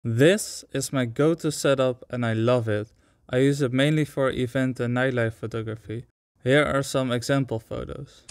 This is my go-to setup and I love it. I use it mainly for event and nightlife photography. Here are some example photos.